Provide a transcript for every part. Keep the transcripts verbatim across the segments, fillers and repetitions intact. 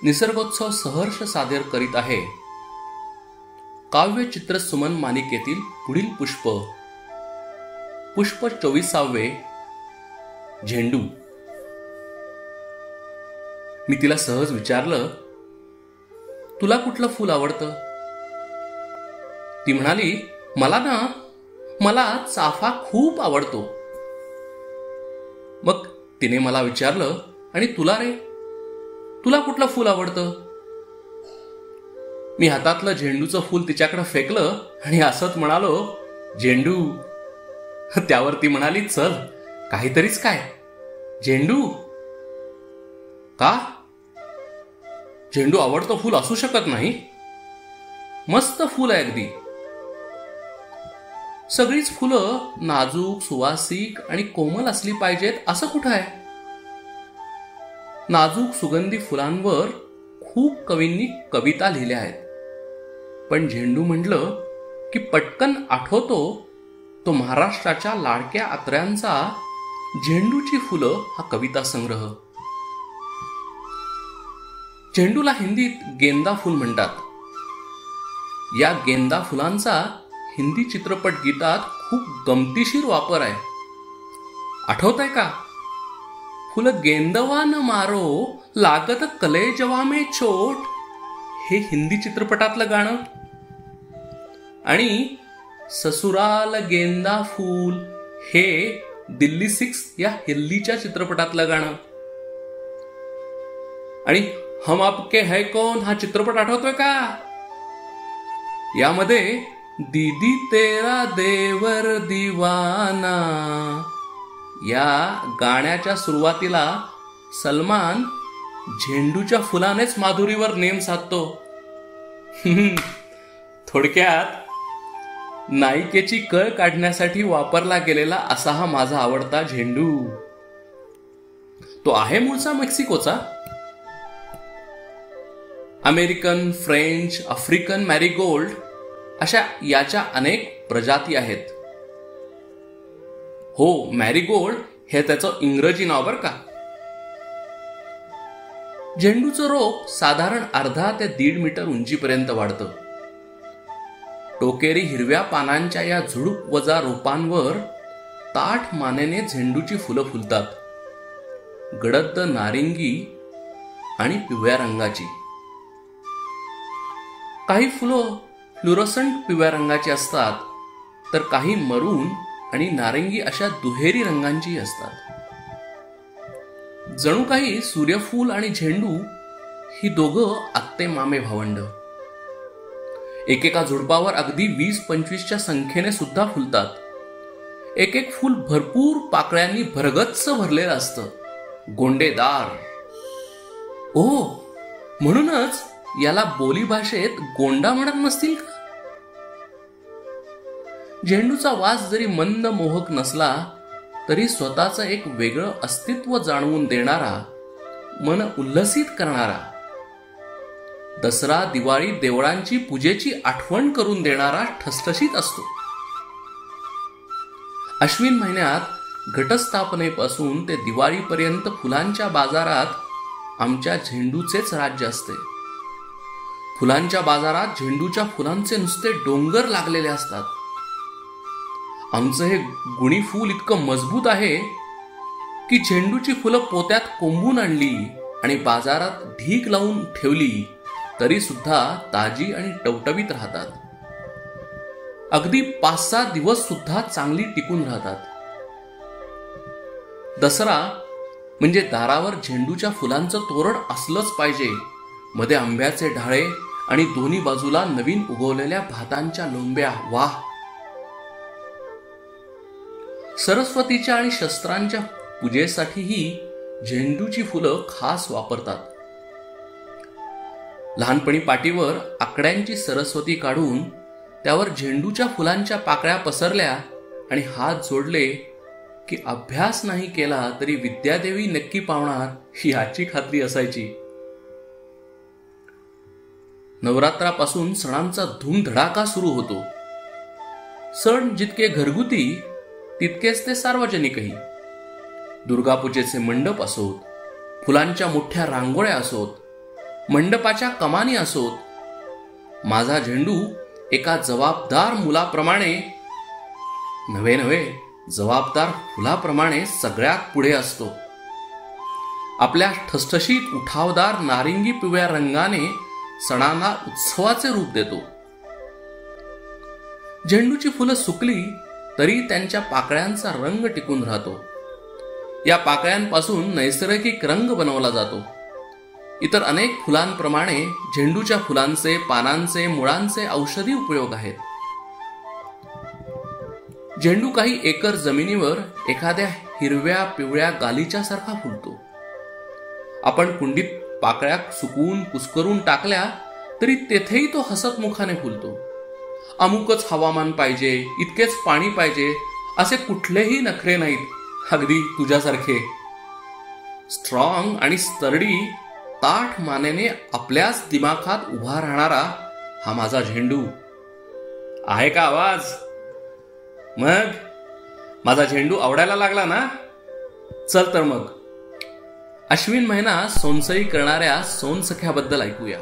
निसर्गोत्सव सहर्ष सादर करीत आहे काव्य चित्र सुमन मालिकेतील पुढील पुष्प पुष्प चोवीसावे झेंडू. मी तिला सहज विचारलं, तुला कुठलं फूल आवडतं? ती म्हणाली, मला ना मला चाफा खूप आवडतो. मग तिने मला विचारलं, आणि तुला रे, तुला कुठलं फूल आवडतं? मी हातातलं झेंडूचं फूल तिच्याकडे फेकलं आणि असंच म्हणालो, झेंडू. त्यावर ती म्हणाली, चल काहीतरीच काय, झेंडू. का? झेंडू आवडतं फूल असू शकत नाही? मस्त फूल आहे अगदी. सगळीच फुलं नाजूक, सुवासिक आणि कोमल असली पाहिजेत असं कुठं आहे? नाजूक सुगंधी फुलांवर खूप कवींनी कविता लिहिल्या आहेत, पण झेंडू म्हटलं की पटकन आठवतो तो महाराष्ट्राच्या लाडक्या आत्र्यांचा झेंडूची फुलं हा कविता संग्रह. झेंडूला हिंदीत गेंदा फूल म्हणतात. या गेंदा फुलांचा हिंदी चित्रपट गीतात खूप गमतीशीर वापर आहे. आठवत आहे का? फुल गेंदवा न मारो लागत कलेजवा में चोट, हे हिंदी चित्रपटातलं गाणं. आणि ससुराल गेंदा फूल हे दिल्ली सिक्स या हिंदीच्या चित्रपटातलं गाणं. आणि हम आपके है कौन हा चित्रपट आठवतोय का? यामध्ये दीदी तेरा देवर दिवाना या गाण्याच्या सुरुवातीला सलमान झेंडूच्या फुलानेच माधुरीवर नेम साधतो. थोडक्यात नायिकेची कळ काढण्यासाठी वापरला गेलेला असा हा माझा आवडता झेंडू. तो आहे मूळचा मेक्सिकोचा. अमेरिकन, फ्रेंच, आफ्रिकन मॅरीगोल्ड अशा याच्या अनेक प्रजाती आहेत. हो, मॅरीगोल्ड हे त्याचं इंग्रजी नाव बर का. झेंडूचं रोप साधारण अर्धा ते दीड मीटर उंचीपर्यंत वाढतं. टोकेरी हिरव्या पानांच्या या झुडूप वजा रोपांवर ताठ मानेने झेंडूची फुलं फुलतात. गडद नारिंगी आणि पिवळ्या रंगाची. काही फुलं फ्लुरोसंट पिवळ्या रंगाची असतात, तर काही मरून आणि नारंगी अशा दुहेरी रंगांची असतात. जणू काही सूर्यफूल आणि झेंडू ही दोघं आत्ते मामे भावंड. एकेका झुडपावर अगदी वीस पंचवीसच्या संख्येने सुद्धा फुलतात. एक एक फूल भरपूर पाकळ्यांनी भरगच्च भरलेलं असतं, गोंडेदार. ओ, म्हणूनच याला बोली भाषेत गोंडा म्हणत नसतील का? झेंडूचा वास जरी मंद मोहक नसला तरी स्वतःचं एक वेगळं अस्तित्व जाणवून देणारा, मन उल्लसित करणारा, दसरा दिवाळी देवळांची पूजेची आठवण करून देणारा ठसठशीत असतो. अश्विन महिन्यात घटस्थापनेपासून ते दिवाळीपर्यंत फुलांच्या बाजारात आमच्या झेंडूचेच राज्य असते. फुलांच्या बाजारात झेंडूच्या फुलांचे नुसते डोंगर लागलेले असतात. आमचं हे गुणी फूल इतकं मजबूत आहे की झेंडूची फुलं पोत्यात कोंबून आणली आणि बाजारात ढीक लावून ठेवली तरी सुद्धा ताजी आणि टवटवीत राहतात. अगदी पाच सहा दिवस सुद्धा चांगली टिकून राहतात. दसरा म्हणजे दारावर झेंडूच्या फुलांचं तोरण असलंच पाहिजे. मध्ये आंब्याचे ढाळे आणि दोन्ही बाजूला नवीन उगवलेल्या भातांच्या लोंब्या. वाह! सरस्वतीच्या आणि शस्त्रांच्या पूजेसाठीही झेंडूची फुलं खास वापरतात. लहानपणी पाटीवर आकड्यांची सरस्वती काढून त्यावर झेंडूच्या फुलांच्या पाकळ्या पसरल्या आणि हात जोडले की अभ्यास नाही केला तरी विद्यादेवी नक्की पावणार याची खात्री असायची. नवरात्रापासून सणांचा धूमधडाका सुरू होतो. सण जितके घरगुती तितकेच ते सार्वजनिकही. दुर्गापूजेचे मंडप असोत, फुलांच्या मोठ्या रांगोळ्या असोत, मंडपाच्या कमानी असोत, माझा झेंडू एका जबाबदार मुलाप्रमाणे नव्हे नव्हे जबाबदार फुलाप्रमाणे सगळ्यात पुढे असतो. आपल्या ठसठशीत उठावदार नारिंगी पिवळ्या रंगाने सणांना उत्सवाचे रूप देतो. झेंडूची फुलं सुकली तरी त्यांच्या पाकळ्यांचा रंग टिकून राहतो. या पाकळ्यांपासून नैसर्गिक रंग बनवला जातो. इतर अनेक फुलांप्रमाणे झेंडूच्या फुलांचे, पानांचे, मुळांचे औषधी उपयोग आहेत. झेंडू काही एकर जमिनीवर एखाद्या हिरव्या पिवळ्या गालीच्या सारखा फुलतो. आपण कुंडीत पाकळ्या सुकवून कुस्करून टाकल्या तरी तेथेही तो हसतमुखाने फुलतो. अमुकच हवामान पाहिजे, इतकेच पाणी पाहिजे असे कुठलेही नखरे नाहीत. अगदी तुझ्यासारखे स्ट्रॉंग आणि स्टर्डी ताठ मानेने आपल्याच दिमाखात उभा राहणारा हा माझा झेंडू. आहे का आवाज? मग माझा झेंडू आवडायला लागला ना? चल तर मग अश्विन महिना सोनसई करणाऱ्या सोनसख्याबद्दल ऐकूया.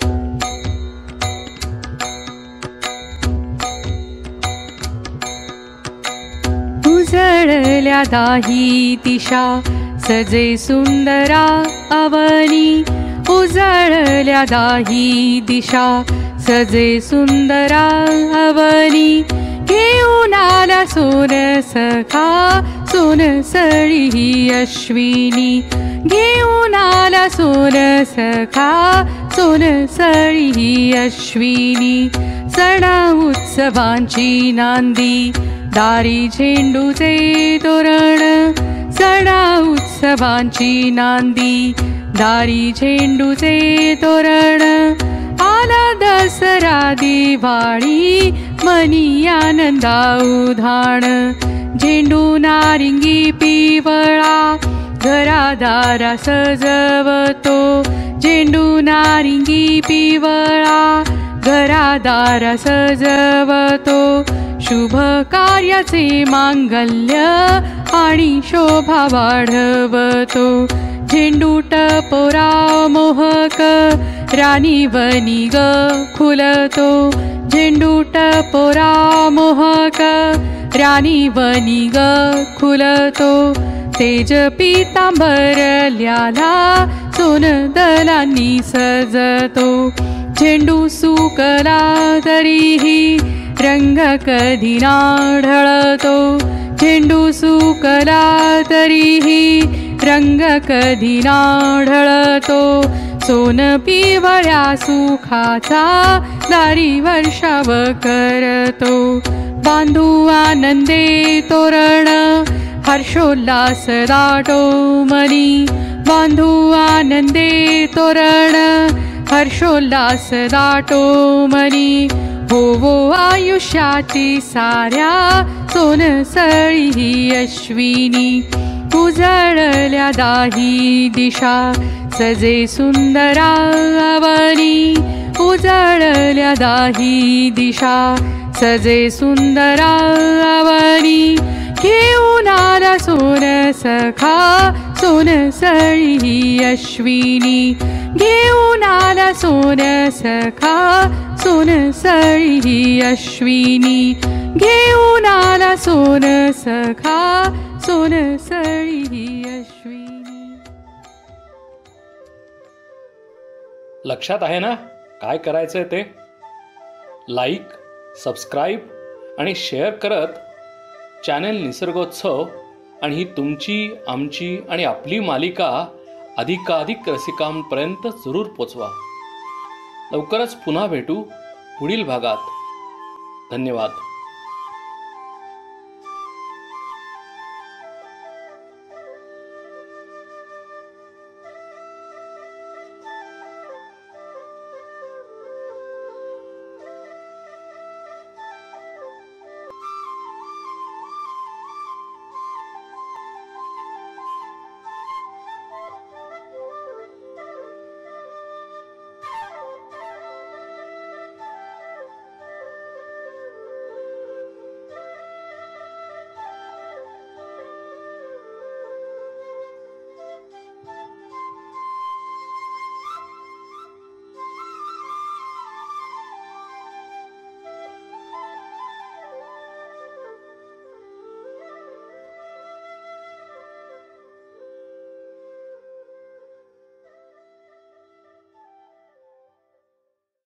उजळल्या दाही दिशा सजे सुंदरा अवनी. उजळल्या दाही दिशा सजे सुंदरा अवनी. घेऊन आला सोन सखा सोनसळी ही अश्विनी. घेऊन आला सोन सखा सोनसळी ही अश्विनी. सणा उत्सवांची नांदी दारी झेंडूचे तोरण. सणा उत्सवांची नांदी दारी झेंडूचे तोरण. आला दसरा दिवाळी मनी आनंदा उधाण. झेंडू नारिंगी पिवळा घरादारा सजवतो. झेंडू नारिंगी पिवळा घरादारा सजवतो. शुभ कार्याचे मांगल्य आणि शोभा वाढवतो. झेंडू टपोरा मोहक राणी वनी ग खुलतो. झेंडू टपोरा मोहक राणी वनी ग खुलतो. तेज पितांबरल्याला सोनदलांनी सजतो. झेंडू सुकला तरीही रंग कधी ना ढळतो. झेंडू सुकला तरीही रंग कधी ना ढळतो. सोन पिवळ्या सुखाचा दारी वर्षाव करतो. बांधू आनंदे तोरण हर्षोल्लास दाटो मनी. बांधू आनंदे तोरण हर्षोल्लास दाटो मनी. होवो आयुष्याची साऱ्या सोनसळी ही अश्विनी. उजळल्या दाही दिशा सजे सुंदरा अवनी. उजळल्या दाही दिशा सजे सुंदरा अवनी. घेऊन आला सोन सखा सोनसळी ही अश्विनी. घेऊन आला सोन सखा सोनसळी ही अश्विनी. घेऊन आला सोन सखा सोनसळी ही अश्विनी. लक्षात आहे ना काय करायचंय ते? लाईक, सबस्क्राईब आणि शेअर करत चॅनल निसर्गोत्सव आणि ही तुमची, आमची आणि आपली मालिका अधिकाधिक रसिकांपर्यंत जरूर पोचवा. लवकरच पुन्हा भेटू पुढील भागात. धन्यवाद.